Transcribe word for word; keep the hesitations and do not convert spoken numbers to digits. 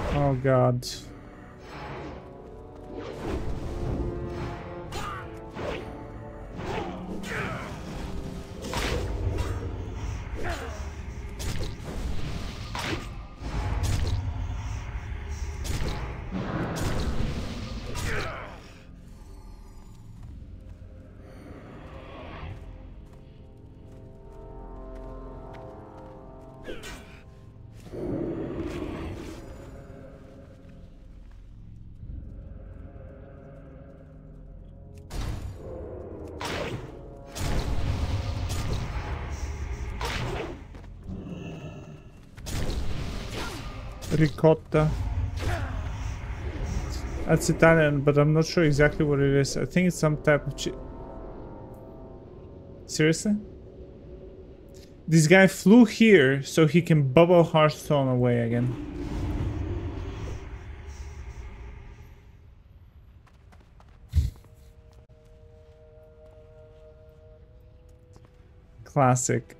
Oh god. Ricotta. That's Italian, but I'm not sure exactly what it is. I think it's some type of chi- Seriously? This guy flew here so he can bubble Hearthstone away again. Classic.